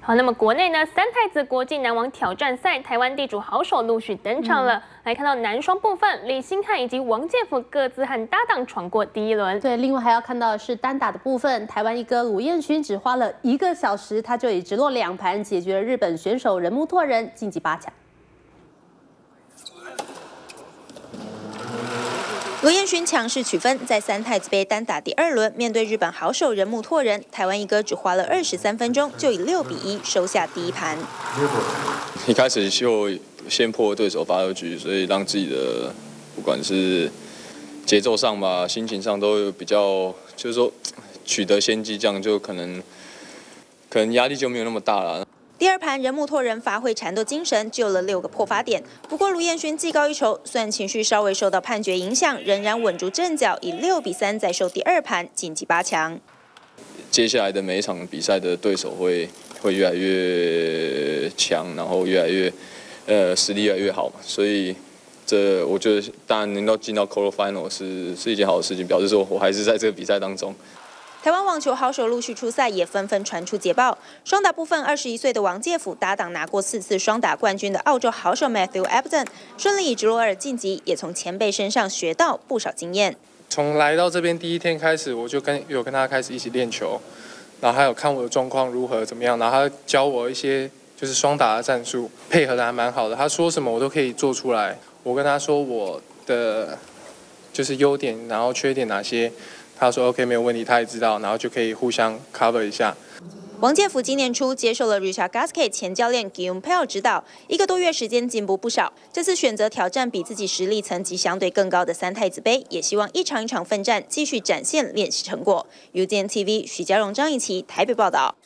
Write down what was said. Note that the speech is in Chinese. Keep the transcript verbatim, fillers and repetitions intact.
好，那么国内呢，三太子国际男网挑战赛，台湾地主好手陆续登场了。嗯、来看到男双部分，李星汉以及王介甫各自和搭档闯过第一轮。 对，另外还要看到的是单打的部分，台湾一哥鲁彦勋只花了一个小时，他就以直落两盘解决了日本选手人木拓人，晋级八强。 罗彦勋强势取分，在三太子杯单打第二轮，面对日本好手人木拓人，台湾一哥只花了二十三分钟，就以六比一收下第一盘。 一开始就先破对手发球局，所以让自己的不管是节奏上吧、心情上都有比较，就是说取得先机，这样就可能可能压力就没有那么大了。 第二盘，人木拓人发挥缠斗精神，救了六个破发点。不过卢彦勋技高一筹，虽然情绪稍微受到判决影响，仍然稳住阵脚，以六比三再收第二盘，晋级八强。 接下来的每一场比赛的对手会会越来越强，然后越来越呃实力越来越好嘛，所以这我觉得当然能够进到 quarter final 是是一件好的事情，表示说我还是在这个比赛当中。 台湾网球好手陆续出赛，也纷纷传出捷报。双打部分，二十一岁的王介甫搭档拿过四次双打冠军的澳洲好手 Matthew Upton 顺利以直落二晋级，也从前辈身上学到不少经验。 从来到这边第一天开始，我就跟有跟他开始一起练球，然后还有看我的状况如何怎么样，然后他教我一些就是双打的战术，配合的还蛮好的。他说什么我都可以做出来。我跟他说我的就是优点，然后缺点哪些。 他说 OK 没有问题，他也知道，然后就可以互相 cover 一下。 王介甫今年初接受了 Richard Gasquet 前教练 Guillaume Pell 指导，一个多月时间进步不少。这次选择挑战比自己实力层级相对更高的三太子杯，也希望一场一场奋战，继续展现练习成果。U T N T V 许家荣、张以琪台北报道。